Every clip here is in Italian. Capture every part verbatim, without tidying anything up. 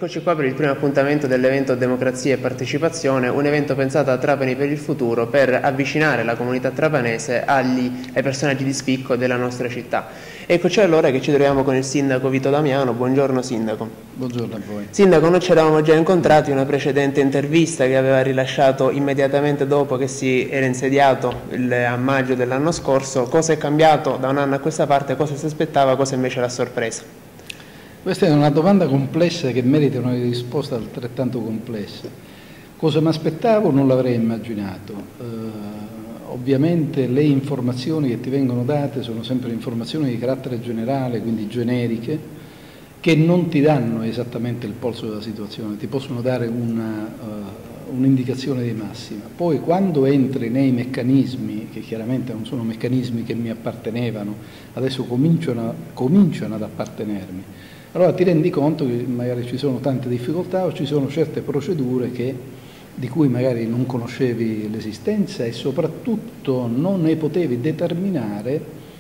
Eccoci qua per il primo appuntamento dell'evento Democrazia e Partecipazione, un evento pensato a Trapani per il futuro per avvicinare la comunità trapanese agli, ai personaggi di spicco della nostra città. Eccoci allora che ci troviamo con il sindaco Vito Damiano. Buongiorno sindaco. Buongiorno a voi. Sindaco, noi ci eravamo già incontrati in una precedente intervista che aveva rilasciato immediatamente dopo che si era insediato il, a maggio dell'anno scorso. Cosa è cambiato da un anno a questa parte, cosa si aspettava, cosa invece l'ha sorpresa? Questa è una domanda complessa che merita una risposta altrettanto complessa. Cosa mi aspettavo non l'avrei immaginato. Eh, ovviamente le informazioni che ti vengono date sono sempre informazioni di carattere generale, quindi generiche, che non ti danno esattamente il polso della situazione, ti possono dare una, uh, un'indicazione di massima. Poi quando entri nei meccanismi, che chiaramente non sono meccanismi che mi appartenevano, adesso cominciano, cominciano ad appartenermi, allora ti rendi conto che magari ci sono tante difficoltà o ci sono certe procedure che, di cui magari non conoscevi l'esistenza e soprattutto non ne potevi determinare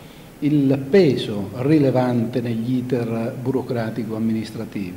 il peso rilevante negli iter burocratico-amministrativi.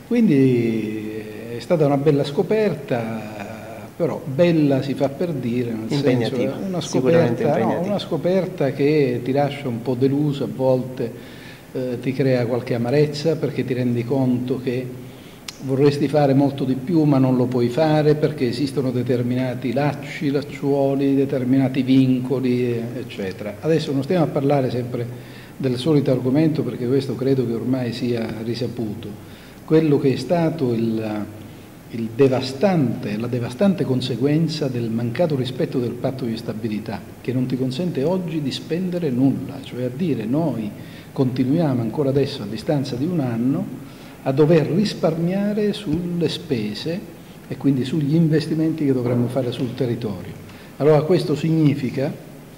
Quindi è stata una bella scoperta, però bella si fa per dire, nel senso una scoperta, no, una scoperta che ti lascia un po' deluso a volte. Eh, ti crea qualche amarezza perché ti rendi conto che vorresti fare molto di più ma non lo puoi fare perché esistono determinati lacci, lacciuoli, determinati vincoli, eccetera. Adesso non stiamo a parlare sempre del solito argomento perché questo credo che ormai sia risaputo. Quello che è stato il, il devastante, la devastante conseguenza del mancato rispetto del patto di stabilità che non ti consente oggi di spendere nulla, cioè a dire noi continuiamo ancora adesso, a distanza di un anno, a dover risparmiare sulle spese e quindi sugli investimenti che dovremmo fare sul territorio. Allora questo significa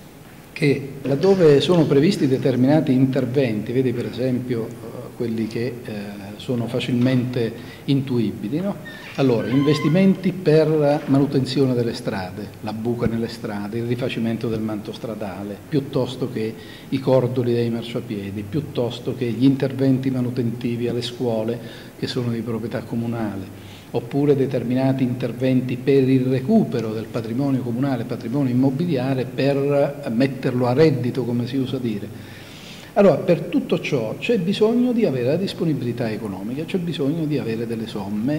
che laddove sono previsti determinati interventi, vedi per esempio eh, quelli che eh, sono facilmente intuibili, no? Allora, investimenti per manutenzione delle strade, la buca nelle strade, il rifacimento del manto stradale, piuttosto che i cordoli dei marciapiedi, piuttosto che gli interventi manutentivi alle scuole che sono di proprietà comunale, oppure determinati interventi per il recupero del patrimonio comunale, patrimonio immobiliare, per metterlo a reddito, come si usa dire. Allora, per tutto ciò c'è bisogno di avere la disponibilità economica, c'è bisogno di avere delle somme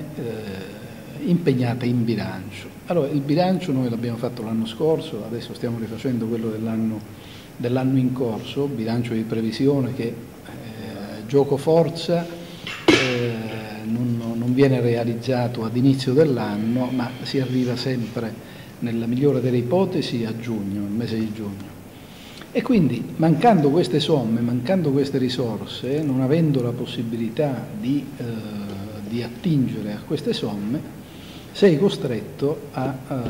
eh, impegnate in bilancio. Allora, il bilancio noi l'abbiamo fatto l'anno scorso, adesso stiamo rifacendo quello dell'anno, dell'anno in corso, bilancio di previsione che eh, gioco forza, eh, non, non viene realizzato ad inizio dell'anno, ma si arriva sempre, nella migliore delle ipotesi, a giugno, il mese di giugno. E quindi, mancando queste somme, mancando queste risorse, non avendo la possibilità di, eh, di attingere a queste somme, sei costretto a, a,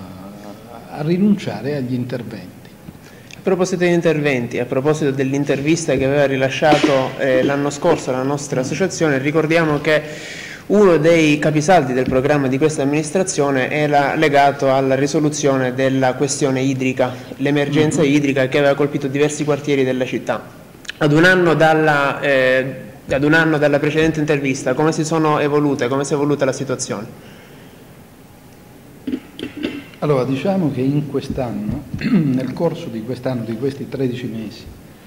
a rinunciare agli interventi. A proposito di interventi, a proposito dell'intervista che aveva rilasciato eh, l'anno scorso la nostra associazione, ricordiamo che uno dei capisaldi del programma di questa amministrazione era legato alla risoluzione della questione idrica, l'emergenza mm-hmm. idrica che aveva colpito diversi quartieri della città. Ad un anno dalla, eh, ad un anno dalla precedente intervista, come si sono evolute, come si è evoluta la situazione? Allora, diciamo che in quest'anno, nel corso di quest'anno, di questi tredici mesi,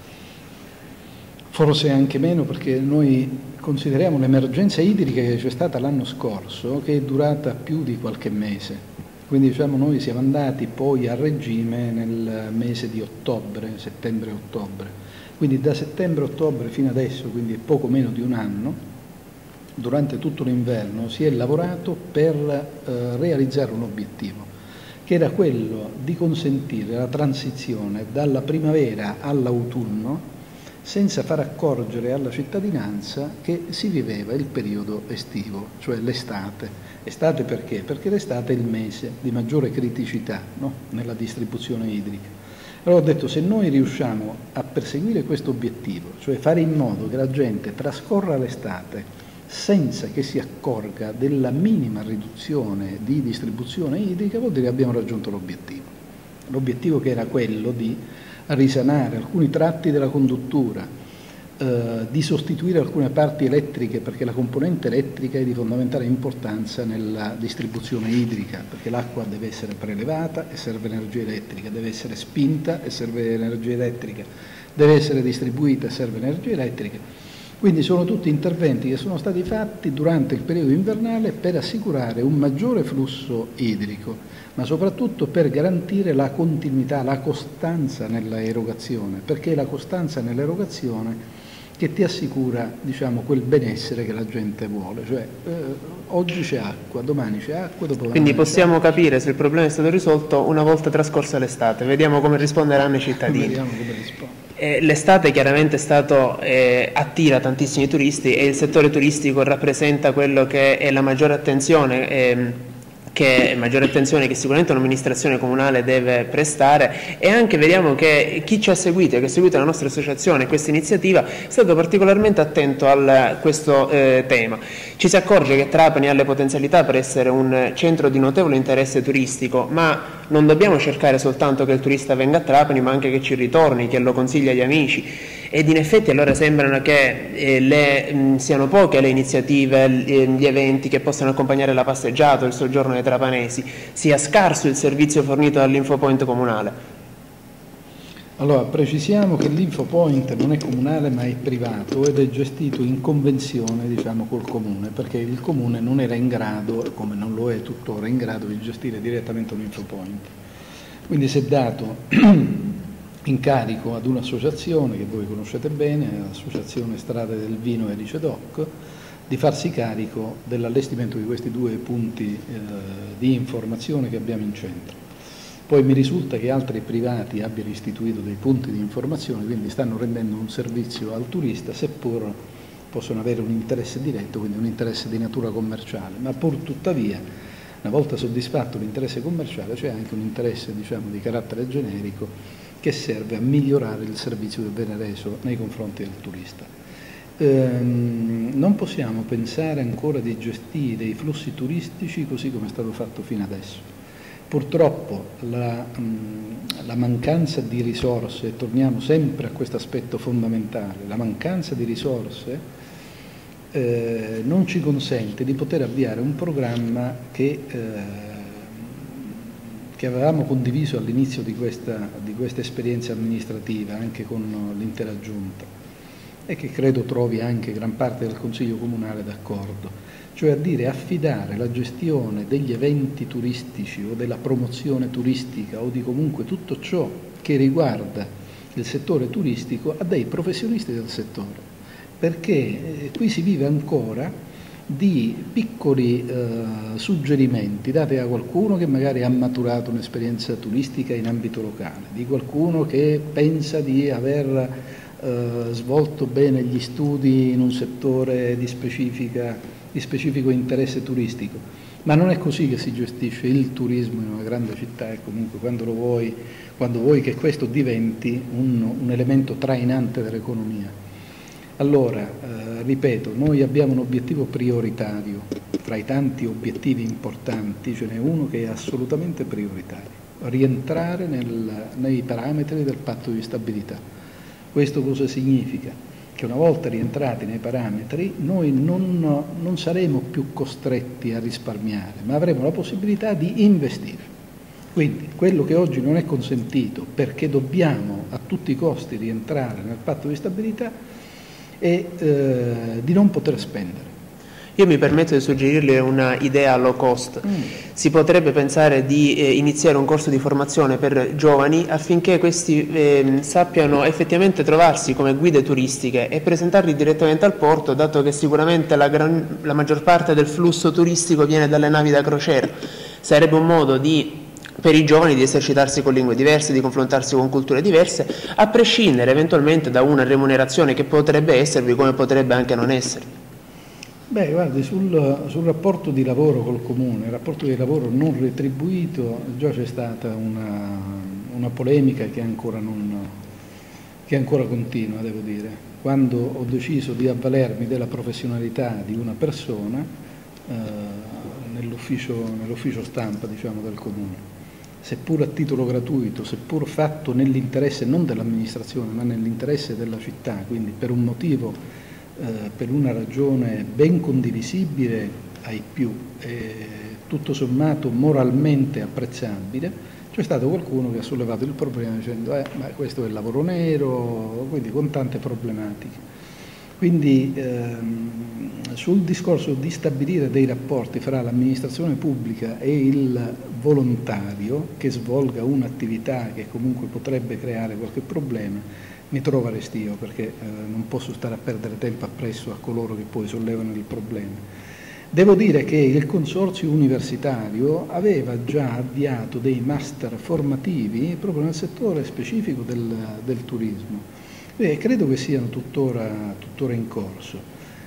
forse anche meno perché noi consideriamo l'emergenza idrica che c'è stata l'anno scorso, che è durata più di qualche mese. Quindi diciamo noi siamo andati poi a regime nel mese di ottobre, settembre-ottobre. Quindi da settembre-ottobre fino adesso, quindi è poco meno di un anno, durante tutto l'inverno si è lavorato per eh, realizzare un obiettivo, che era quello di consentire la transizione dalla primavera all'autunno senza far accorgere alla cittadinanza che si viveva il periodo estivo, cioè l'estate. Estate perché? Perché l'estate è il mese di maggiore criticità, no? Nella distribuzione idrica. Allora ho detto, se noi riusciamo a perseguire questo obiettivo, cioè fare in modo che la gente trascorra l'estate senza che si accorga della minima riduzione di distribuzione idrica, vuol dire che abbiamo raggiunto l'obiettivo. L'obiettivo che era quello di risanare alcuni tratti della conduttura, eh, di sostituire alcune parti elettriche, perché la componente elettrica è di fondamentale importanza nella distribuzione idrica, perché l'acqua deve essere prelevata e serve energia elettrica, deve essere spinta e serve energia elettrica, deve essere distribuita e serve energia elettrica. Quindi sono tutti interventi che sono stati fatti durante il periodo invernale per assicurare un maggiore flusso idrico, ma soprattutto per garantire la continuità, la costanza nella erogazione, perché è la costanza nell'erogazione che ti assicura, diciamo, quel benessere che la gente vuole. Cioè, eh, oggi c'è acqua, domani c'è acqua, dopodomani. Quindi possiamo capire se il problema è stato risolto una volta trascorsa l'estate. Vediamo come risponderanno i cittadini. Vediamo come risponde. Eh, l'estate chiaramente è stato, eh, attira tantissimi turisti e il settore turistico rappresenta quello che è la maggiore attenzione, eh, che maggiore attenzione che sicuramente un'amministrazione comunale deve prestare, e anche vediamo che chi ci ha seguito e che ha seguito la nostra associazione, questa iniziativa, è stato particolarmente attento a questo eh, tema. Ci si accorge che Trapani ha le potenzialità per essere un centro di notevole interesse turistico, ma non dobbiamo cercare soltanto che il turista venga a Trapani, ma anche che ci ritorni, che lo consigli agli amici. Ed in effetti allora sembrano che eh, le, mh, siano poche le iniziative, gli eventi che possano accompagnare la passeggiata, il soggiorno dei trapanesi, sia scarso il servizio fornito dall'Infopoint comunale. Allora, precisiamo che l'Infopoint non è comunale ma è privato ed è gestito in convenzione, diciamo, col comune, perché il comune non era in grado, come non lo è tuttora, in grado di gestire direttamente un Infopoint. Quindi si è dato incarico ad un'associazione che voi conoscete bene, l'Associazione Strade del Vino e Licedoc, di farsi carico dell'allestimento di questi due punti eh, di informazione che abbiamo in centro. Poi mi risulta che altri privati abbiano istituito dei punti di informazione, quindi stanno rendendo un servizio al turista, seppur possono avere un interesse diretto, quindi un interesse di natura commerciale, ma pur tuttavia, una volta soddisfatto l'interesse commerciale, c'è anche un interesse, diciamo, di carattere generico che serve a migliorare il servizio che viene reso nei confronti del turista. Ehm, non possiamo pensare ancora di gestire i flussi turistici così come è stato fatto fino adesso. Purtroppo la, la mancanza di risorse, e torniamo sempre a questo aspetto fondamentale, la mancanza di risorse eh, non ci consente di poter avviare un programma che eh, che avevamo condiviso all'inizio di questa, di questa esperienza amministrativa anche con l'intera Giunta e che credo trovi anche gran parte del Consiglio Comunale d'accordo, cioè a dire affidare la gestione degli eventi turistici o della promozione turistica o di comunque tutto ciò che riguarda il settore turistico a dei professionisti del settore, perché eh, qui si vive ancora di piccoli eh, suggerimenti dati a qualcuno che magari ha maturato un'esperienza turistica in ambito locale, di qualcuno che pensa di aver eh, svolto bene gli studi in un settore di, specifica, di specifico interesse turistico, ma non è così che si gestisce il turismo in una grande città e comunque quando lo vuoi, quando vuoi che questo diventi un, un elemento trainante dell'economia. Allora, eh, ripeto, noi abbiamo un obiettivo prioritario, tra i tanti obiettivi importanti ce n'è uno che è assolutamente prioritario, rientrare nel, nei parametri del patto di stabilità. Questo cosa significa? Che una volta rientrati nei parametri noi non, non saremo più costretti a risparmiare, ma avremo la possibilità di investire. Quindi quello che oggi non è consentito perché dobbiamo a tutti i costi rientrare nel patto di stabilità e eh, di non poter spendere. Io mi permetto di suggerirle una idea low cost. Mm. Si potrebbe pensare di eh, iniziare un corso di formazione per giovani affinché questi eh, sappiano effettivamente trovarsi come guide turistiche e presentarli direttamente al porto, dato che sicuramente la, gran, la maggior parte del flusso turistico viene dalle navi da crociera. Sarebbe un modo di per i giovani di esercitarsi con lingue diverse, di confrontarsi con culture diverse, a prescindere eventualmente da una remunerazione che potrebbe esservi come potrebbe anche non esservi. Beh, guardi, sul, sul rapporto di lavoro col comune, il rapporto di lavoro non retribuito, già c'è stata una, una polemica che ancora, non, che ancora continua, devo dire. Quando ho deciso di avvalermi della professionalità di una persona eh, nell'ufficio, nell'ufficio stampa, diciamo, del comune, seppur a titolo gratuito, seppur fatto nell'interesse non dell'amministrazione ma nell'interesse della città, quindi per un motivo, eh, per una ragione ben condivisibile ai più, e tutto sommato moralmente apprezzabile, c'è stato qualcuno che ha sollevato il problema dicendo eh, ma questo è il lavoro nero, quindi con tante problematiche. Quindi ehm, sul discorso di stabilire dei rapporti fra l'amministrazione pubblica e il volontario che svolga un'attività che comunque potrebbe creare qualche problema, mi trovo restio, perché eh, non posso stare a perdere tempo appresso a coloro che poi sollevano il problema. Devo dire che il consorzio universitario aveva già avviato dei master formativi proprio nel settore specifico del, del turismo e credo che siano tuttora, tuttora in corso.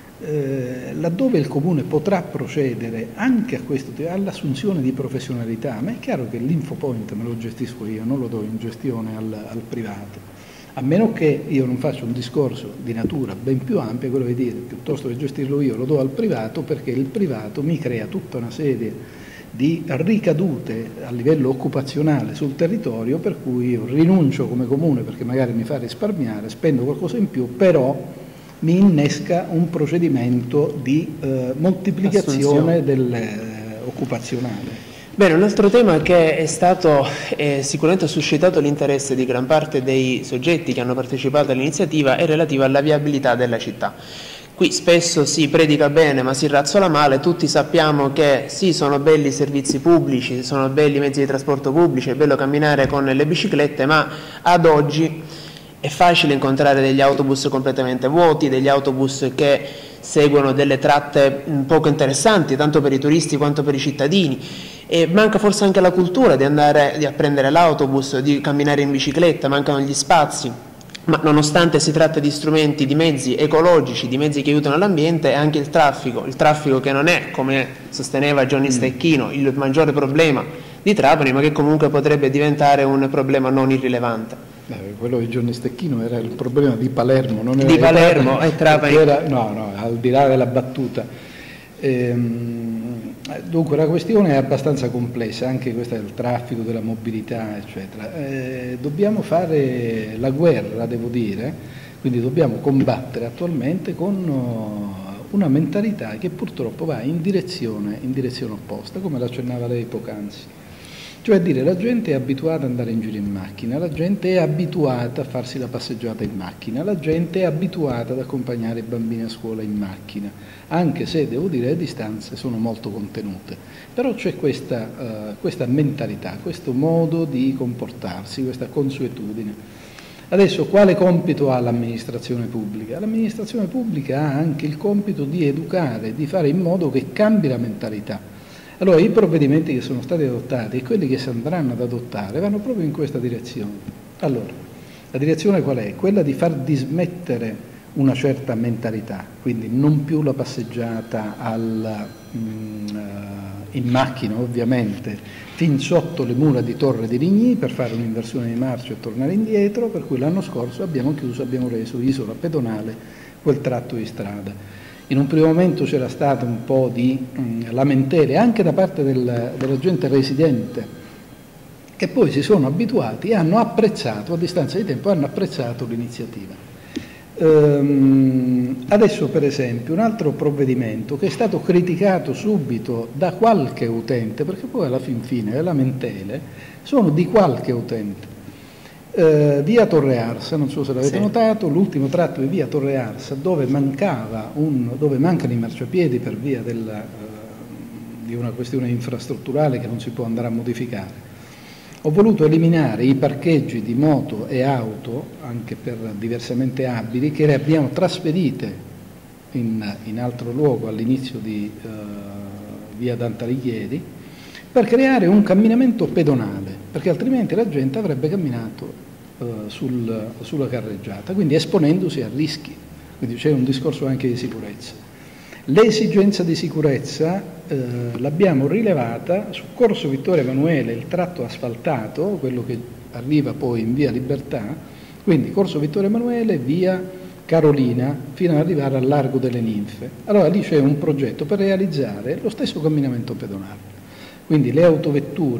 Eh, laddove il Comune potrà procedere anche a questo, all'assunzione di professionalità, ma è chiaro che l'Infopoint me lo gestisco io, non lo do in gestione al, al privato. A meno che io non faccia un discorso di natura ben più ampia, quello di dire piuttosto che gestirlo io lo do al privato, perché il privato mi crea tutta una serie di ricadute a livello occupazionale sul territorio, per cui io rinuncio come comune perché magari mi fa risparmiare, spendo qualcosa in più, però mi innesca un procedimento di eh, moltiplicazione dell'occupazionale. Bene, un altro tema che è stato eh, sicuramente ha suscitato l'interesse di gran parte dei soggetti che hanno partecipato all'iniziativa è relativo alla viabilità della città. Qui spesso si predica bene ma si razzola male, tutti sappiamo che sì, sono belli i servizi pubblici, sono belli i mezzi di trasporto pubblici, è bello camminare con le biciclette, ma ad oggi è facile incontrare degli autobus completamente vuoti, degli autobus che seguono delle tratte poco interessanti, tanto per i turisti quanto per i cittadini. E manca forse anche la cultura di andare di prendere l'autobus, di camminare in bicicletta, mancano gli spazi. Ma nonostante si tratta di strumenti, di mezzi ecologici, di mezzi che aiutano l'ambiente, anche il traffico, il traffico che non è, come sosteneva Johnny Stecchino, il maggiore problema di Trapani, ma che comunque potrebbe diventare un problema non irrilevante. Eh, quello di Johnny Stecchino era il problema di Palermo, non era di Palermo e Trapani. Era, no, no, al di là della battuta. Ehm, dunque la questione è abbastanza complessa, anche questa del traffico, della mobilità, eccetera. Eh, dobbiamo fare la guerra, devo dire, quindi dobbiamo combattere attualmente con una mentalità che purtroppo va in direzione, in direzione opposta, come l'accennava lei poc'anzi. Cioè a dire, la gente è abituata ad andare in giro in macchina, la gente è abituata a farsi la passeggiata in macchina, la gente è abituata ad accompagnare i bambini a scuola in macchina, anche se, devo dire, le distanze sono molto contenute. Però c'è questa, uh, questa mentalità, questo modo di comportarsi, questa consuetudine. Adesso, quale compito ha l'amministrazione pubblica? L'amministrazione pubblica ha anche il compito di educare, di fare in modo che cambi la mentalità. Allora, i provvedimenti che sono stati adottati e quelli che si andranno ad adottare vanno proprio in questa direzione. Allora, la direzione qual è? Quella di far dismettere una certa mentalità, quindi non più la passeggiata al, mh, in macchina, ovviamente, fin sotto le mura di Torre di Rigny per fare un'inversione di marcia e tornare indietro, per cui l'anno scorso abbiamo chiuso, abbiamo reso isola pedonale quel tratto di strada. In un primo momento c'era stato un po' di mh, lamentele anche da parte del, della gente residente, che poi si sono abituati e hanno apprezzato, a distanza di tempo, hanno apprezzato l'iniziativa. Ehm, adesso, per esempio, un altro provvedimento che è stato criticato subito da qualche utente, perché poi alla fin fine le lamentele sono di qualche utente. Uh, via Torre Arsa, non so se l'avete sì. notato, l'ultimo tratto di via Torre Arsa dove, mancava un, dove mancano i marciapiedi per via della, uh, di una questione infrastrutturale che non si può andare a modificare. Ho voluto eliminare i parcheggi di moto e auto, anche per diversamente abili, che le abbiamo trasferite in, in altro luogo all'inizio di uh, via Dante Alighieri, per creare un camminamento pedonale, perché altrimenti la gente avrebbe camminato uh, sul, sulla carreggiata, quindi esponendosi a rischi. Quindi c'è un discorso anche di sicurezza. L'esigenza di sicurezza eh, l'abbiamo rilevata su Corso Vittorio Emanuele, il tratto asfaltato, quello che arriva poi in via Libertà, quindi Corso Vittorio Emanuele, via Carolina, fino ad arrivare al Largo delle Ninfe. Allora lì c'è un progetto per realizzare lo stesso camminamento pedonale. Quindi le autovetture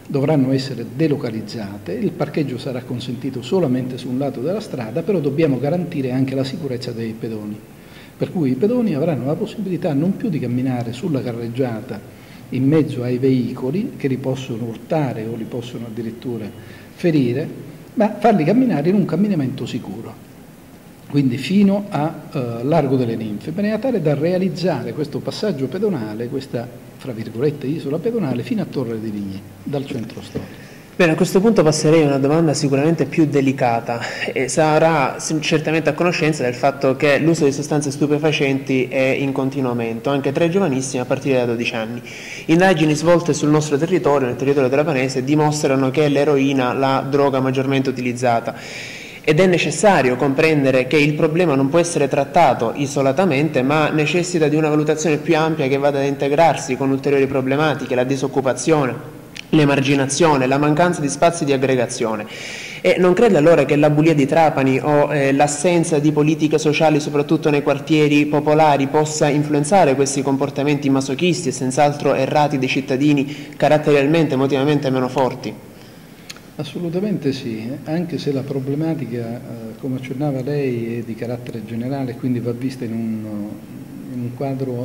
dovranno essere delocalizzate, il parcheggio sarà consentito solamente su un lato della strada, però dobbiamo garantire anche la sicurezza dei pedoni, per cui i pedoni avranno la possibilità non più di camminare sulla carreggiata in mezzo ai veicoli che li possono urtare o li possono addirittura ferire, ma farli camminare in un camminamento sicuro, quindi fino a eh, Largo delle Ninfe, in maniera tale da realizzare questo passaggio pedonale, questa, fra virgolette, isola pedonale, fino a Torre di Ligny, dal centro storico. Bene, a questo punto passerei a una domanda sicuramente più delicata e sarà certamente a conoscenza del fatto che l'uso di sostanze stupefacenti è in continuo aumento, anche tra i giovanissimi a partire da dodici anni. Indagini svolte sul nostro territorio, nel territorio trapanese, dimostrano che è l'eroina la droga maggiormente utilizzata. Ed è necessario comprendere che il problema non può essere trattato isolatamente, ma necessita di una valutazione più ampia che vada ad integrarsi con ulteriori problematiche, la disoccupazione, l'emarginazione, la mancanza di spazi di aggregazione. E non crede allora che la bulia di Trapani o eh, l'assenza di politiche sociali, soprattutto nei quartieri popolari, possa influenzare questi comportamenti masochisti e senz'altro errati dei cittadini caratterialmente, emotivamente meno forti? Assolutamente sì, anche se la problematica, eh, come accennava lei, è di carattere generale, quindi va vista in un, in un, quadro,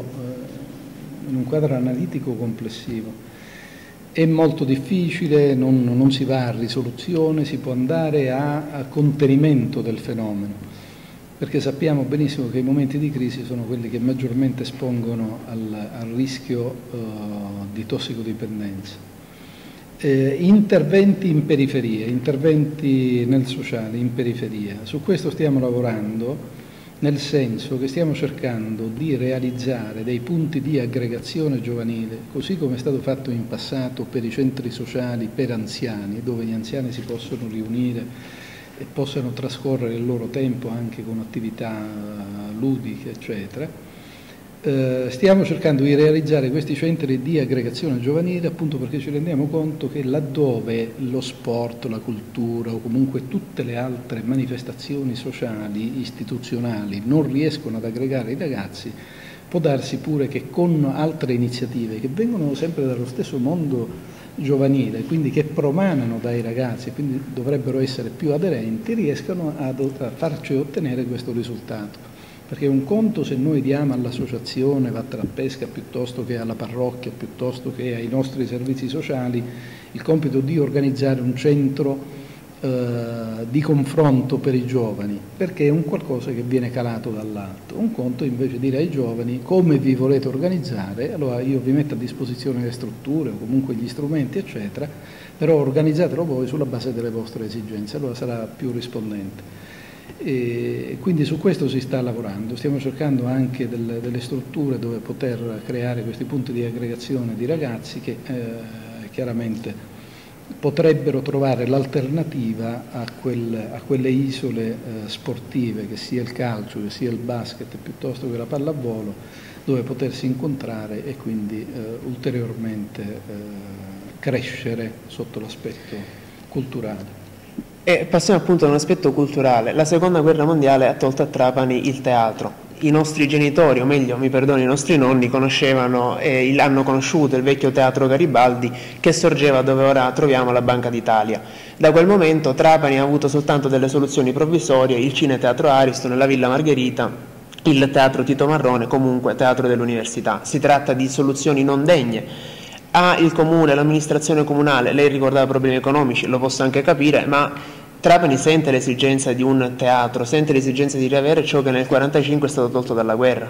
eh, in un quadro analitico complessivo. È molto difficile, non, non si va a risoluzione, si può andare a, a contenimento del fenomeno, perché sappiamo benissimo che i momenti di crisi sono quelli che maggiormente espongono al, al rischio uh, di tossicodipendenza. Eh, interventi in periferia, interventi nel sociale, in periferia, su questo stiamo lavorando, nel senso che stiamo cercando di realizzare dei punti di aggregazione giovanile, così come è stato fatto in passato per i centri sociali per anziani, dove gli anziani si possono riunire e possano trascorrere il loro tempo anche con attività ludiche, eccetera. Eh, stiamo cercando di realizzare questi centri di aggregazione giovanile appunto perché ci rendiamo conto che laddove lo sport, la cultura o comunque tutte le altre manifestazioni sociali, istituzionali non riescono ad aggregare i ragazzi, può darsi pure che con altre iniziative che vengono sempre dallo stesso mondo giovanile, quindi che promanano dai ragazzi e quindi dovrebbero essere più aderenti, riescano ad, a farci ottenere questo risultato. Perché un conto se noi diamo all'associazione Vattene a Pesca piuttosto che alla parrocchia, piuttosto che ai nostri servizi sociali, il compito di organizzare un centro eh, di confronto per i giovani, perché è un qualcosa che viene calato dall'alto. Un conto invece dire ai giovani come vi volete organizzare, allora io vi metto a disposizione le strutture o comunque gli strumenti, eccetera, però organizzatelo voi sulla base delle vostre esigenze, allora sarà più rispondente. E quindi su questo si sta lavorando, stiamo cercando anche delle, delle strutture dove poter creare questi punti di aggregazione di ragazzi che eh, chiaramente potrebbero trovare l'alternativa a, quel, a quelle isole eh, sportive, che sia il calcio, che sia il basket, piuttosto che la pallavolo, dove potersi incontrare e quindi eh, ulteriormente eh, crescere sotto l'aspetto culturale. E passiamo appunto ad un aspetto culturale. La seconda guerra mondiale ha tolto a Trapani il teatro. I nostri genitori, o meglio, mi perdono, i nostri nonni, conoscevano e eh, hanno conosciuto il vecchio teatro Garibaldi che sorgeva dove ora troviamo la Banca d'Italia. Da quel momento Trapani ha avuto soltanto delle soluzioni provvisorie, il Cineteatro Ariston, la Villa Margherita, il Teatro Tito Marrone, comunque Teatro dell'Università. Si tratta di soluzioni non degne. Ha il comune, l'amministrazione comunale, lei ricordava problemi economici, lo posso anche capire, ma Trapani sente l'esigenza di un teatro, sente l'esigenza di riavere ciò che nel millenovecentoquarantacinque è stato tolto dalla guerra.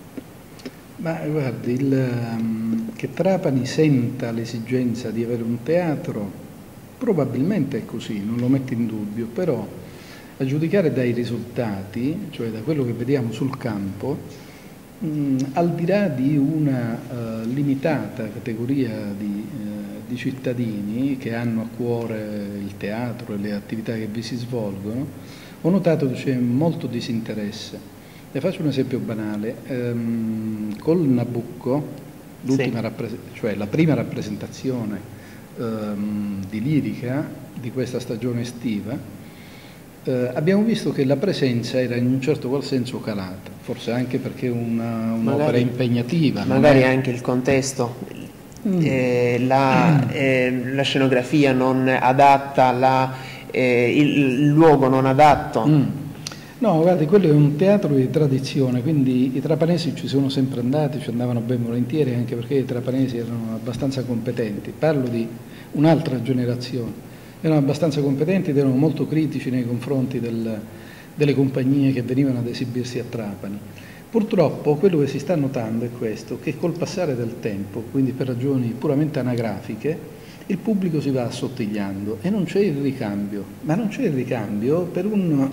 Ma guardi, il, um, che Trapani senta l'esigenza di avere un teatro, probabilmente è così, non lo metto in dubbio, però a giudicare dai risultati, cioè da quello che vediamo sul campo, Mm, al di là di una uh, limitata categoria di, uh, di cittadini che hanno a cuore il teatro e le attività che vi si svolgono, ho notato che c'è molto disinteresse. Le faccio un esempio banale. Um, col Nabucco, l'ultima sì. cioè la prima rappresentazione um, di lirica di questa stagione estiva, Uh, abbiamo visto che la presenza era in un certo qual senso calata, forse anche perché è un'opera impegnativa. Magari è... anche il contesto, mm. eh, la, eh, la scenografia non adatta, la, eh, il, il luogo non adatto? Mm. No, guardi, quello è un teatro di tradizione, quindi i trapanesi ci sono sempre andati, ci andavano ben volentieri, anche perché i trapanesi erano abbastanza competenti. Parlo di un'altra generazione, erano abbastanza competenti ed erano molto critici nei confronti del, delle compagnie che venivano ad esibirsi a Trapani. Purtroppo quello che si sta notando è questo, che col passare del tempo, quindi per ragioni puramente anagrafiche, il pubblico si va assottigliando e non c'è il ricambio, ma non c'è il ricambio per, un,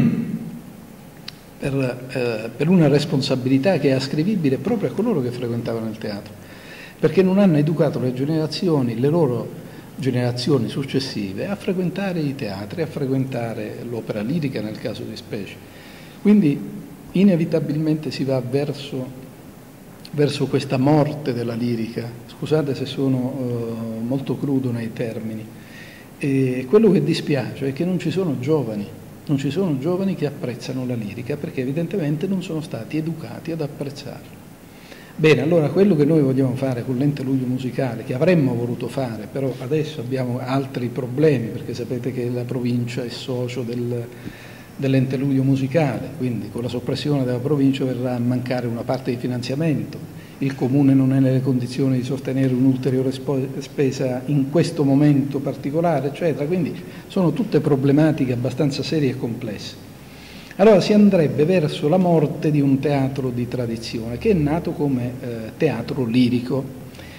per, eh, per una responsabilità che è ascrivibile proprio a coloro che frequentavano il teatro, perché non hanno educato le generazioni, le loro generazioni successive a frequentare i teatri, a frequentare l'opera lirica nel caso di specie. Quindi inevitabilmente si va verso, verso questa morte della lirica. Scusate se sono uh, molto crudo nei termini. E quello che dispiace è che non ci sono giovani, non ci sono giovani che apprezzano la lirica perché evidentemente non sono stati educati ad apprezzarla. Bene, allora quello che noi vogliamo fare con l'Ente Luglio Musicale, che avremmo voluto fare, però adesso abbiamo altri problemi, perché sapete che la provincia è socio del dell'Ente Luglio Musicale, quindi con la soppressione della provincia verrà a mancare una parte di finanziamento, il Comune non è nelle condizioni di sostenere un'ulteriore spesa in questo momento particolare, eccetera, quindi sono tutte problematiche abbastanza serie e complesse. Allora si andrebbe verso la morte di un teatro di tradizione, che è nato come eh, teatro lirico.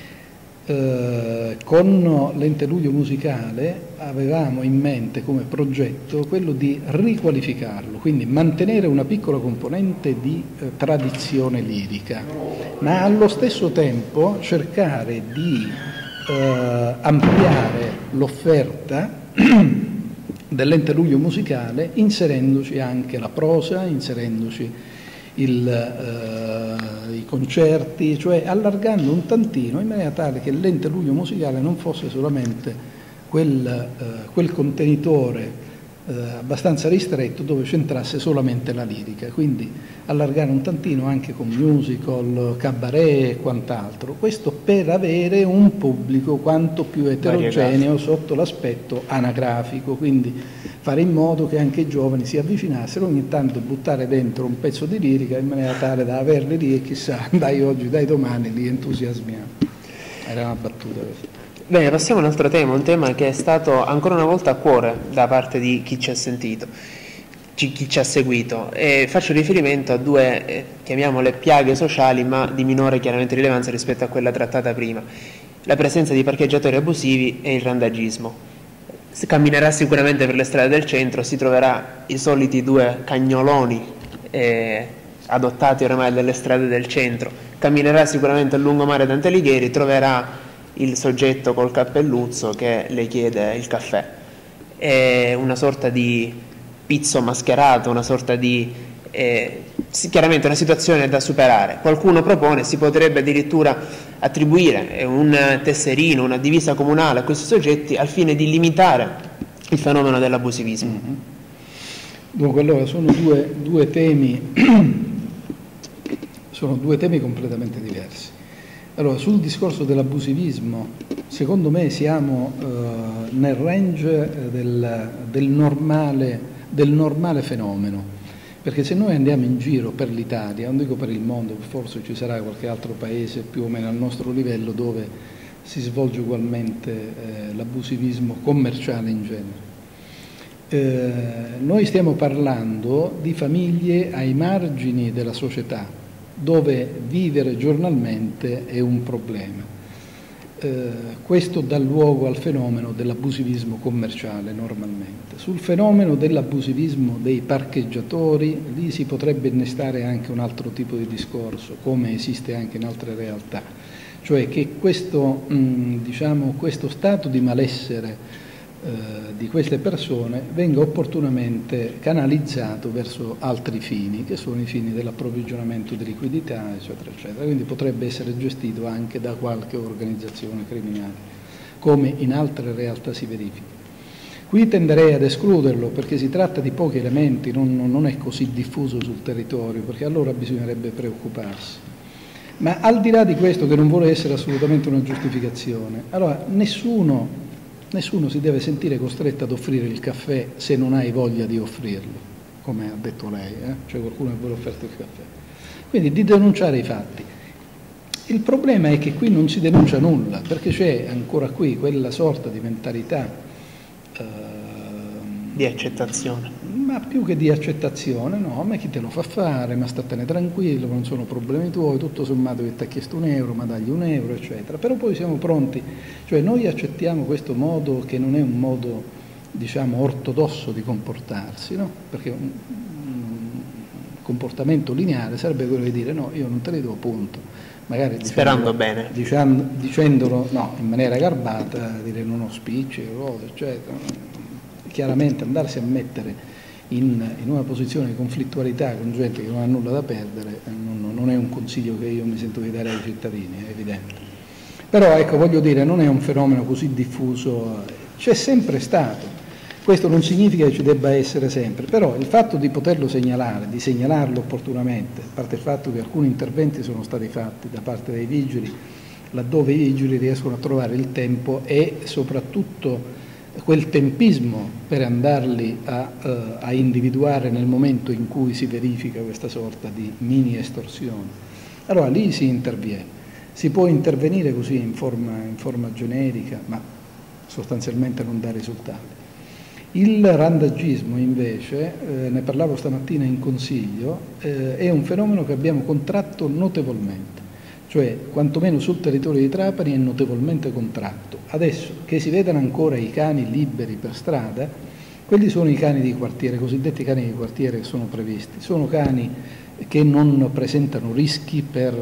Eh, con l'Ente Luglio Musicale avevamo in mente come progetto quello di riqualificarlo, quindi mantenere una piccola componente di eh, tradizione lirica, ma allo stesso tempo cercare di eh, ampliare l'offerta dell'Ente Luglio Musicale inserendoci anche la prosa, inserendoci Il, eh, i concerti, cioè allargando un tantino in maniera tale che l'Ente Luglio Musicale non fosse solamente quel, eh, quel contenitore eh, abbastanza ristretto dove c'entrasse solamente la lirica, quindi allargare un tantino anche con musical, cabaret e quant'altro, questo per avere un pubblico quanto più eterogeneo sotto l'aspetto anagrafico, quindi fare in modo che anche i giovani si avvicinassero, ogni tanto buttare dentro un pezzo di lirica in maniera tale da averli lì e chissà, dai oggi, dai domani, li entusiasmiamo. Era una battuta questa. Bene, passiamo a un altro tema, un tema che è stato ancora una volta a cuore da parte di chi ci ha sentito, chi ci ha seguito, e faccio riferimento a due, eh, chiamiamole piaghe sociali, ma di minore chiaramente rilevanza rispetto a quella trattata prima: la presenza di parcheggiatori abusivi e il randagismo. Si camminerà sicuramente per le strade del centro, si troverà i soliti due cagnoloni eh, adottati oramai dalle strade del centro, camminerà sicuramente a lungomare Dante Alighieri, troverà il soggetto col cappelluzzo che le chiede il caffè. È una sorta di pizzo mascherato, una sorta di eh, sì, chiaramente una situazione da superare. Qualcuno propone, si potrebbe addirittura attribuire un tesserino, una divisa comunale a questi soggetti al fine di limitare il fenomeno dell'abusivismo. Mm-hmm. Dunque, allora sono due, due temi sono due temi completamente diversi. Allora, sul discorso dell'abusivismo, secondo me siamo eh, nel range del, del, normale, del normale fenomeno, perché se noi andiamo in giro per l'Italia, non dico per il mondo, forse ci sarà qualche altro paese più o meno al nostro livello dove si svolge ugualmente eh, l'abusivismo commerciale in genere. Eh, noi stiamo parlando di famiglie ai margini della società, dove vivere giornalmente è un problema. Eh, questo dà luogo al fenomeno dell'abusivismo commerciale normalmente. Sul fenomeno dell'abusivismo dei parcheggiatori, lì si potrebbe innestare anche un altro tipo di discorso, come esiste anche in altre realtà, cioè che questo, mh, diciamo, questo stato di malessere di queste persone venga opportunamente canalizzato verso altri fini, che sono i fini dell'approvvigionamento di liquidità, eccetera, eccetera. Quindi potrebbe essere gestito anche da qualche organizzazione criminale, come in altre realtà si verifica. Qui tenderei ad escluderlo perché si tratta di pochi elementi, non, non è così diffuso sul territorio, perché allora bisognerebbe preoccuparsi. Ma al di là di questo, che non vuole essere assolutamente una giustificazione, allora nessuno, nessuno si deve sentire costretto ad offrire il caffè se non hai voglia di offrirlo, come ha detto lei, eh? C'è qualcuno che vuole offerto il caffè. Quindi di denunciare i fatti. Il problema è che qui non si denuncia nulla, perché c'è ancora qui quella sorta di mentalità eh, di accettazione. Ma più che di accettazione, no, ma chi te lo fa fare, ma statene tranquillo, non sono problemi tuoi, tutto sommato che ti ha chiesto un euro, ma dagli un euro, eccetera. Però poi siamo pronti, cioè noi accettiamo questo modo che non è un modo, diciamo, ortodosso di comportarsi, no? Perché un, un comportamento lineare sarebbe quello di dire no, io non te le do, punto. Magari sperando dicendolo, bene, dicendo, dicendolo no, in maniera garbata, dire non ho spicci, cose, eccetera. Chiaramente andarsi a mettere in, in una posizione di conflittualità con gente che non ha nulla da perdere non, non è un consiglio che io mi sento di dare ai cittadini, è evidente. Però ecco, voglio dire, non è un fenomeno così diffuso, c'è sempre stato. Questo non significa che ci debba essere sempre, però il fatto di poterlo segnalare, di segnalarlo opportunamente, a parte il fatto che alcuni interventi sono stati fatti da parte dei vigili, laddove i vigili riescono a trovare il tempo e soprattutto quel tempismo per andarli a, uh, a individuare nel momento in cui si verifica questa sorta di mini estorsione. Allora lì si interviene, si può intervenire così in forma, in forma generica, ma sostanzialmente non dà risultati. Il randagismo invece, eh, ne parlavo stamattina in consiglio, eh, è un fenomeno che abbiamo contratto notevolmente, cioè quantomeno sul territorio di Trapani è notevolmente contratto. Adesso che si vedano ancora i cani liberi per strada, quelli sono i cani di quartiere, cosiddetti cani di quartiere che sono previsti, sono cani che non presentano rischi per,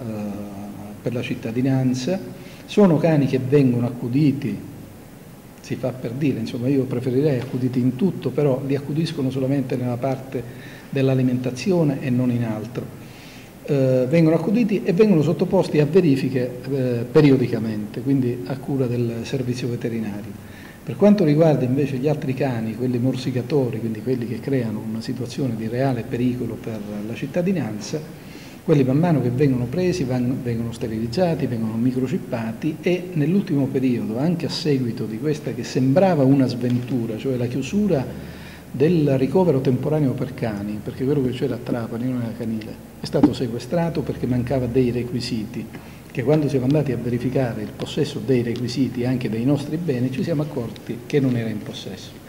eh, per la cittadinanza, sono cani che vengono accuditi, si fa per dire, insomma io preferirei accuditi in tutto, però li accudiscono solamente nella parte dell'alimentazione e non in altro. Eh, vengono accuditi e vengono sottoposti a verifiche eh, periodicamente, quindi a cura del servizio veterinario. Per quanto riguarda invece gli altri cani, quelli morsicatori, quindi quelli che creano una situazione di reale pericolo per la cittadinanza, quelli man mano che vengono presi vanno, vengono sterilizzati, vengono microchippati e nell'ultimo periodo, anche a seguito di questa che sembrava una sventura, cioè la chiusura del ricovero temporaneo per cani, perché quello che c'era a Trapani non era canile, è stato sequestrato perché mancava dei requisiti, che quando siamo andati a verificare il possesso dei requisiti anche dei nostri beni ci siamo accorti che non era in possesso.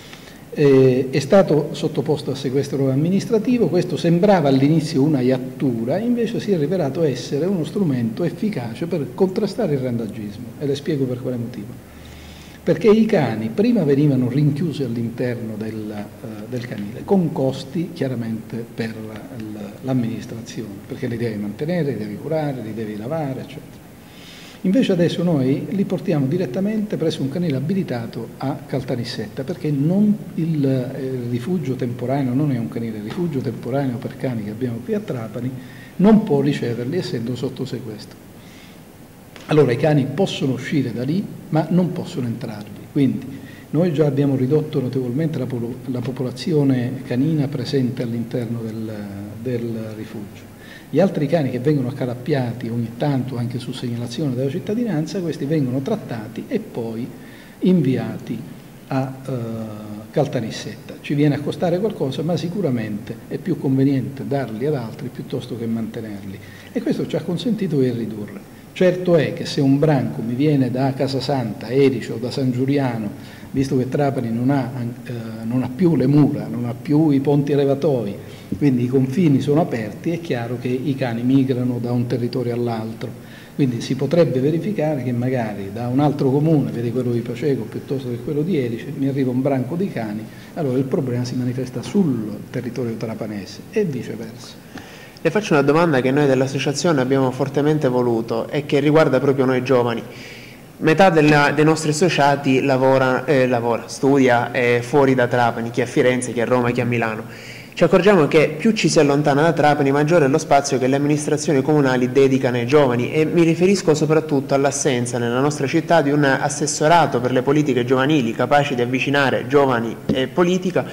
Eh, è stato sottoposto a sequestro amministrativo, questo sembrava all'inizio una iattura, invece si è rivelato essere uno strumento efficace per contrastare il randagismo e le spiego per quale motivo. Perché i cani prima venivano rinchiusi all'interno del, uh, del canile, con costi chiaramente per l'amministrazione, perché li devi mantenere, li devi curare, li devi lavare, eccetera. Invece adesso noi li portiamo direttamente presso un canile abilitato a Caltanissetta, perché non il, eh, il rifugio temporaneo non è un canile, il rifugio temporaneo per cani che abbiamo qui a Trapani non può riceverli essendo sotto sequestro. Allora i cani possono uscire da lì ma non possono entrarvi, quindi noi già abbiamo ridotto notevolmente la, la popolazione canina presente all'interno del, del rifugio. Gli altri cani che vengono accalappiati ogni tanto anche su segnalazione della cittadinanza, questi vengono trattati e poi inviati a uh, Caltanissetta. Ci viene a costare qualcosa, ma sicuramente è più conveniente darli ad altri piuttosto che mantenerli. E questo ci ha consentito di ridurre. Certo è che se un branco mi viene da Casasanta, Erice o da San Giuliano, visto che Trapani non ha, eh, non ha più le mura, non ha più i ponti elevatoi, quindi i confini sono aperti, è chiaro che i cani migrano da un territorio all'altro. Quindi si potrebbe verificare che magari da un altro comune, vedi quello di Paceco piuttosto che quello di Erice, mi arriva un branco di cani, allora il problema si manifesta sul territorio trapanese e viceversa. Le faccio una domanda che noi dell'associazione abbiamo fortemente voluto e che riguarda proprio noi giovani. Metà della, dei nostri associati lavora, eh, lavora studia eh, fuori da Trapani, chi a Firenze, chi a Roma, chi a Milano. Ci accorgiamo che più ci si allontana da Trapani, maggiore è lo spazio che le amministrazioni comunali dedicano ai giovani e mi riferisco soprattutto all'assenza nella nostra città di un assessorato per le politiche giovanili capace di avvicinare giovani e politica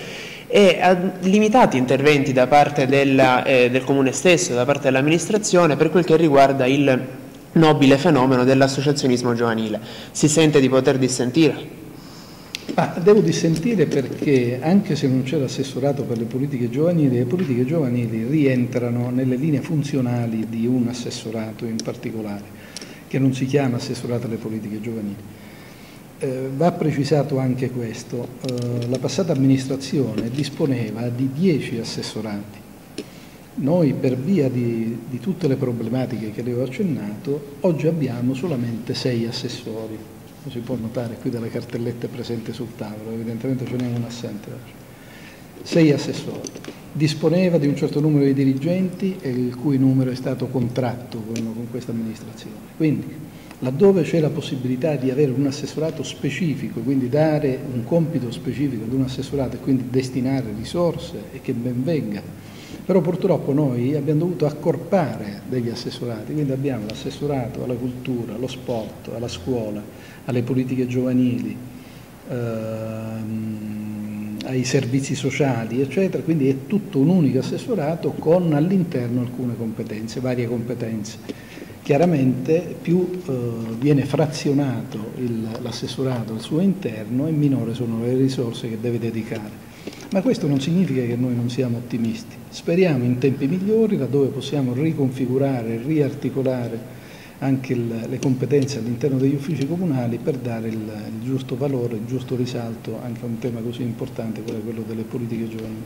e a limitati interventi da parte della, eh, del Comune stesso, da parte dell'amministrazione per quel che riguarda il nobile fenomeno dell'associazionismo giovanile. Si sente di poter dissentire? Ah, devo dissentire perché anche se non c'è l'assessorato per le politiche giovanili, le politiche giovanili rientrano nelle linee funzionali di un assessorato in particolare, che non si chiama assessorato alle politiche giovanili. Eh, va precisato anche questo, eh, la passata amministrazione disponeva di dieci assessorati. Noi, per via di, di tutte le problematiche che le ho accennato, oggi abbiamo solamente sei assessori. Lo si può notare qui dalle cartellette presenti sul tavolo, evidentemente ce n'è un assente oggi. Sei assessori. Disponeva di un certo numero di dirigenti, il cui numero è stato contratto con, con questa amministrazione. Quindi, laddove c'è la possibilità di avere un assessorato specifico, quindi dare un compito specifico ad un assessorato e quindi destinare risorse, e che ben venga, però purtroppo noi abbiamo dovuto accorpare degli assessorati, quindi abbiamo l'assessorato alla cultura, allo sport, alla scuola, alle politiche giovanili, ehm, ai servizi sociali, eccetera, quindi è tutto un unico assessorato con all'interno alcune competenze, varie competenze. Chiaramente più eh, viene frazionato l'assessorato al suo interno e minore sono le risorse che deve dedicare. Ma questo non significa che noi non siamo ottimisti. Speriamo in tempi migliori, laddove possiamo riconfigurare, riarticolare anche il, le competenze all'interno degli uffici comunali per dare il, il giusto valore, il giusto risalto anche a un tema così importante come quello delle politiche giovanili.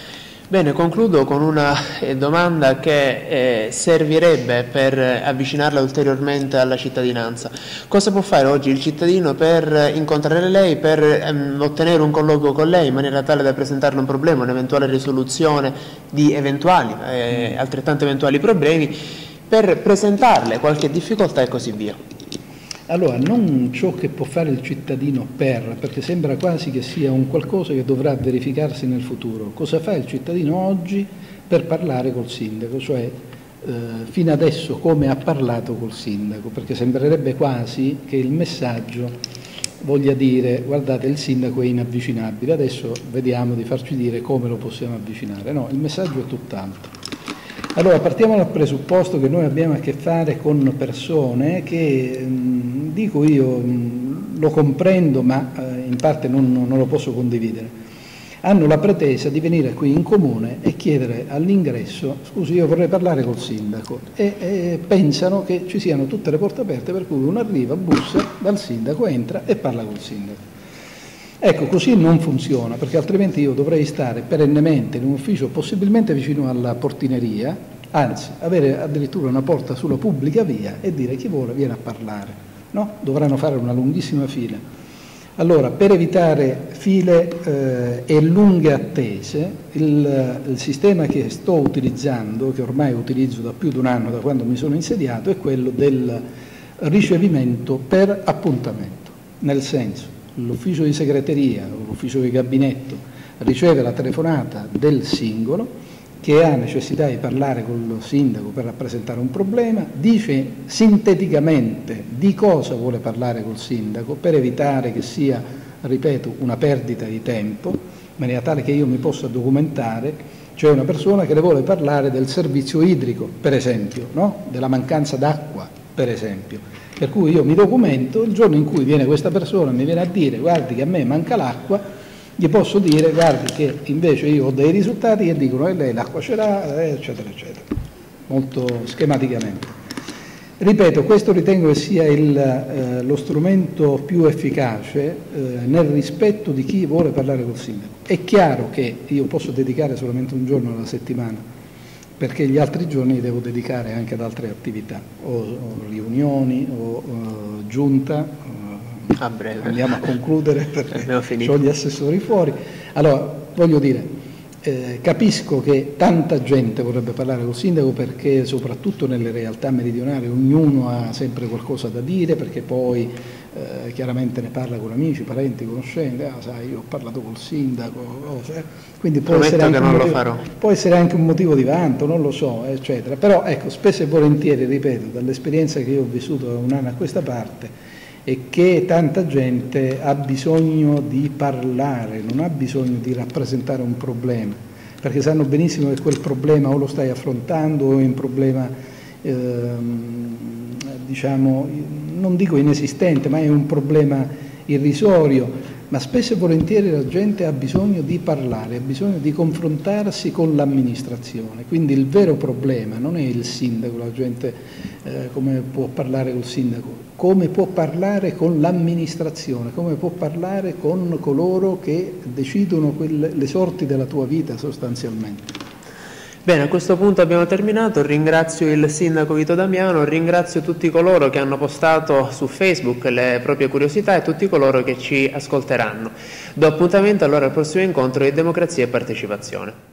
Bene, concludo con una eh, domanda che eh, servirebbe per avvicinarla ulteriormente alla cittadinanza. Cosa può fare oggi il cittadino per incontrare lei, per ehm, ottenere un colloquio con lei in maniera tale da presentarle un problema, un'eventuale risoluzione di eventuali, eh, altrettanto eventuali problemi, per presentarle qualche difficoltà e così via? Allora, non ciò che può fare il cittadino per, perché sembra quasi che sia un qualcosa che dovrà verificarsi nel futuro. Cosa fa il cittadino oggi per parlare col sindaco? Cioè, eh, fino adesso come ha parlato col sindaco? Perché sembrerebbe quasi che il messaggio voglia dire: guardate, il sindaco è inavvicinabile, adesso vediamo di farci dire come lo possiamo avvicinare. No, il messaggio è tutt'altro. Allora, partiamo dal presupposto che noi abbiamo a che fare con persone che, mh, dico io, mh, lo comprendo, ma eh, in parte non, non lo posso condividere, hanno la pretesa di venire qui in comune e chiedere all'ingresso: scusi, io vorrei parlare col sindaco, e, e pensano che ci siano tutte le porte aperte, per cui uno arriva, bussa dal sindaco, entra e parla col sindaco. Ecco, così non funziona, perché altrimenti io dovrei stare perennemente in un ufficio possibilmente vicino alla portineria, anzi avere addirittura una porta sulla pubblica via e dire: chi vuole viene a parlare, no? Dovranno fare una lunghissima fila. Allora, per evitare file eh, e lunghe attese, il, il sistema che sto utilizzando, che ormai utilizzo da più di un anno, da quando mi sono insediato, è quello del ricevimento per appuntamento, nel senso: l'ufficio di segreteria o l'ufficio di gabinetto riceve la telefonata del singolo che ha necessità di parlare col sindaco per rappresentare un problema, dice sinteticamente di cosa vuole parlare col sindaco per evitare che sia, ripeto, una perdita di tempo, in maniera tale che io mi possa documentare. Cioè, una persona che le vuole parlare del servizio idrico, per esempio, no? Della mancanza d'acqua, per esempio. Per cui io mi documento, il giorno in cui viene questa persona mi viene a dire: guardi che a me manca l'acqua, gli posso dire: guardi che invece io ho dei risultati che dicono che lei l'acqua ce l'ha, eccetera, eccetera. Molto schematicamente. Ripeto, questo ritengo che sia il, eh, lo strumento più efficace eh, nel rispetto di chi vuole parlare col sindaco. È chiaro che io posso dedicare solamente un giorno alla settimana, perché gli altri giorni li devo dedicare anche ad altre attività, o, o riunioni, o, o giunta, o, a breve. Andiamo a concludere perché ho gli assessori fuori. Allora, voglio dire, eh, capisco che tanta gente vorrebbe parlare col sindaco, perché soprattutto nelle realtà meridionali ognuno ha sempre qualcosa da dire, perché poi eh, chiaramente ne parla con amici, parenti, conoscenti. Ah, sai, io ho parlato col sindaco, oh, eh. Quindi può essere, anche un motivo, può essere anche un motivo di vanto, non lo so, eccetera. Però ecco, spesso e volentieri, ripeto, dall'esperienza che io ho vissuto da un anno a questa parte, è che tanta gente ha bisogno di parlare, non ha bisogno di rappresentare un problema, perché sanno benissimo che quel problema o lo stai affrontando o è un problema, ehm, diciamo, non dico inesistente, ma è un problema irrisorio. Ma spesso e volentieri la gente ha bisogno di parlare, ha bisogno di confrontarsi con l'amministrazione, quindi il vero problema non è il sindaco, la gente eh, come può parlare col sindaco, come può parlare con l'amministrazione, come può parlare con coloro che decidono quelle, le sorti della tua vita sostanzialmente. Bene, a questo punto abbiamo terminato, ringrazio il sindaco Vito Damiano, ringrazio tutti coloro che hanno postato su Facebook le proprie curiosità e tutti coloro che ci ascolteranno. Do appuntamento allora al prossimo incontro di Democrazia e Partecipazione.